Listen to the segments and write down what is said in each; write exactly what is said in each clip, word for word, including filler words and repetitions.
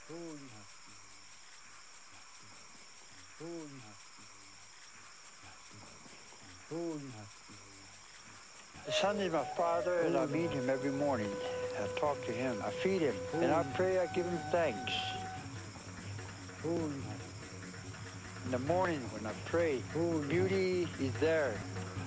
The Son is my Father, and I meet him every morning. I talk to him, I feed him, and I pray, I give him thanks. In the morning when I pray, beauty is there.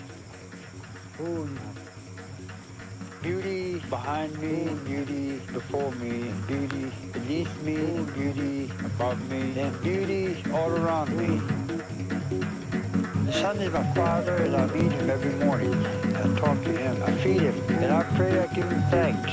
Beauty behind me, beauty before me, beauty beneath me, beauty above me, and beauty all around me. The Son is my Father, and I meet him every morning. I talk to him, I feed him, and I pray, I give him thanks.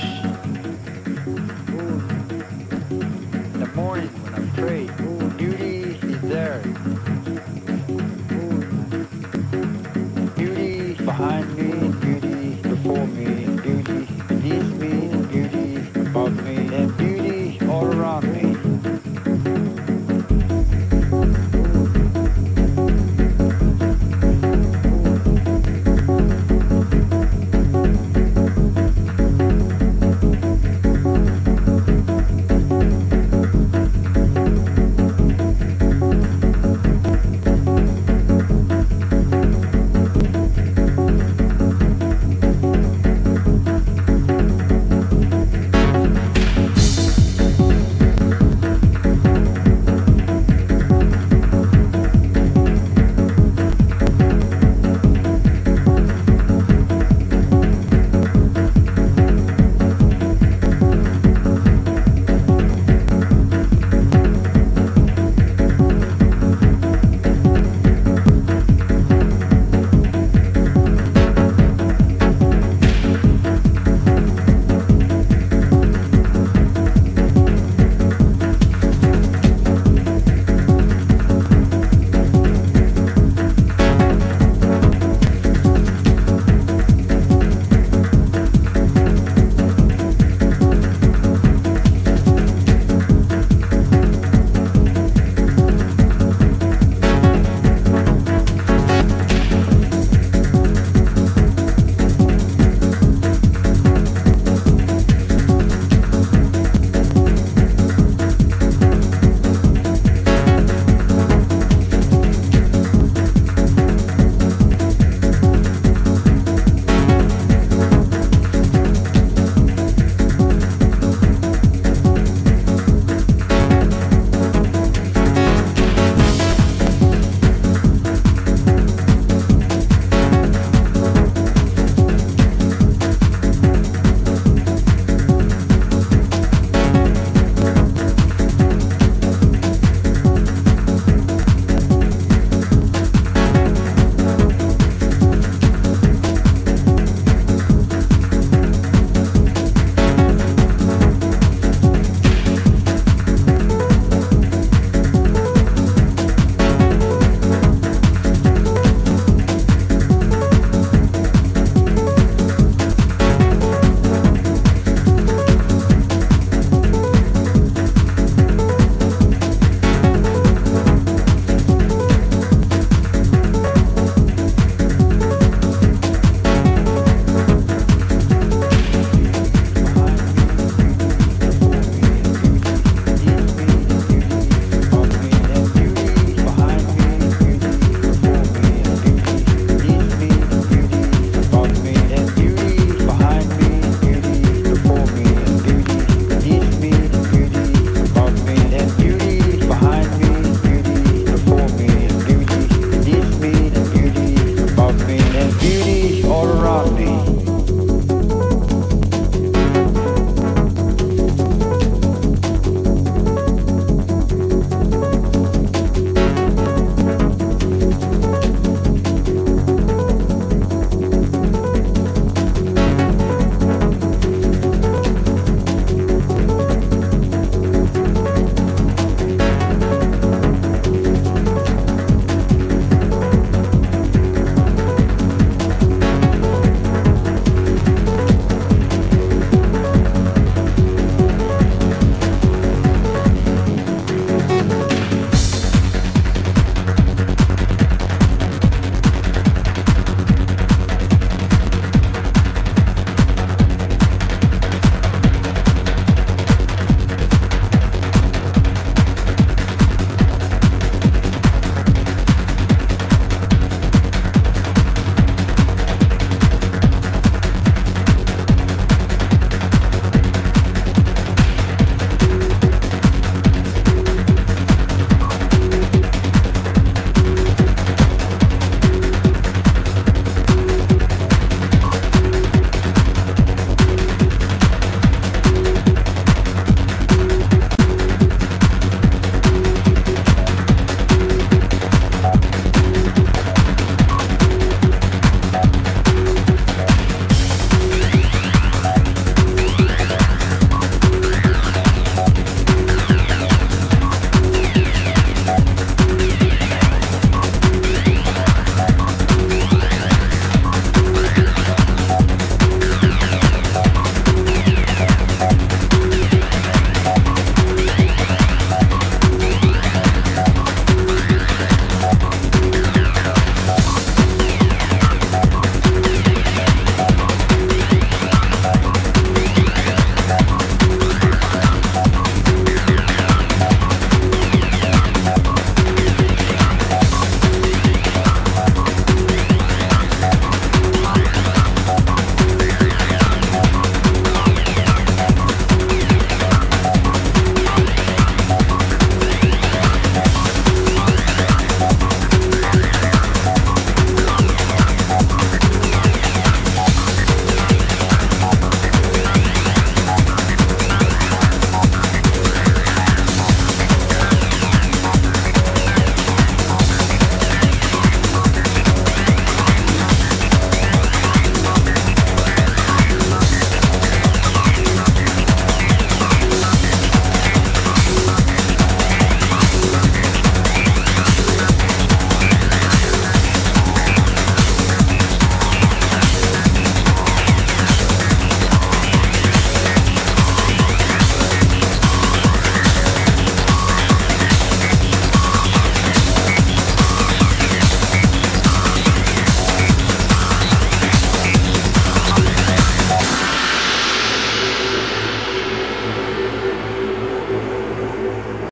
In the morning when I pray, beauty is there. Beauty behind me,